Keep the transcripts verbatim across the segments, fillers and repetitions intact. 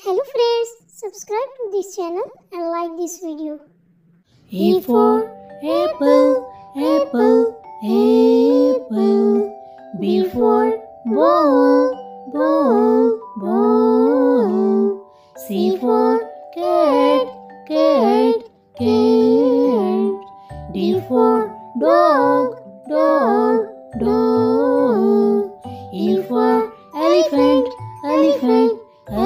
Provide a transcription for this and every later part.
Hello friends, subscribe to this channel and like this video. A for apple, apple, apple. B for ball, ball, ball. C for cat, cat, cat. D for dog, dog, dog. E for elephant, elephant,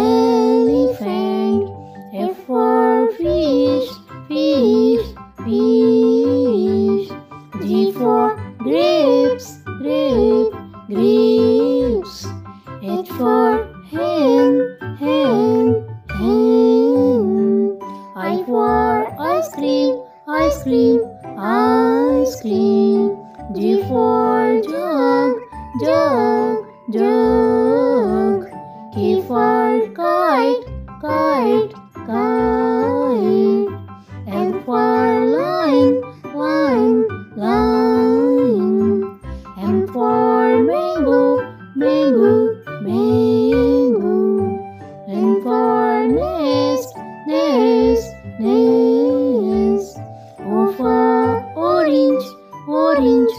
elephant. F for fish, fish, fish. G for grapes, grape, grapes. H for hen, hen, hen. I for ice cream, ice cream, ice cream. J for jug, jug, jug. K for kite, kite, kite. L for line, line, line. M for mango, mango, mango. N for nest, nest, nest. O for orange, orange,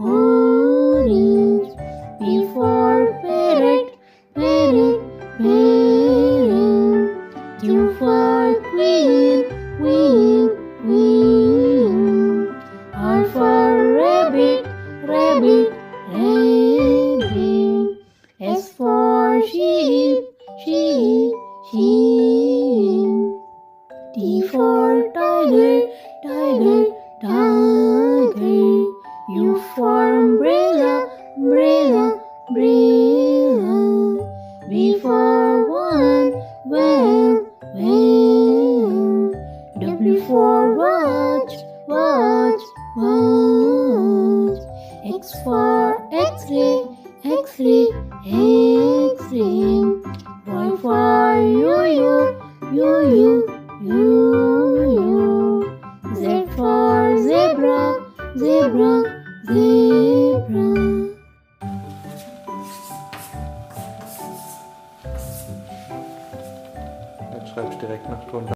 orange. P for parrot, parrot, parrot. Q for queen, queen, queen. R for rabbit, rabbit, rabbit. S for sheep, sheep, sheep. T for tiger, tiger, tiger. U for umbrella, umbrella, umbrella. V for one, well, well. W for watch, watch, watch. X for X-ray, X-ray,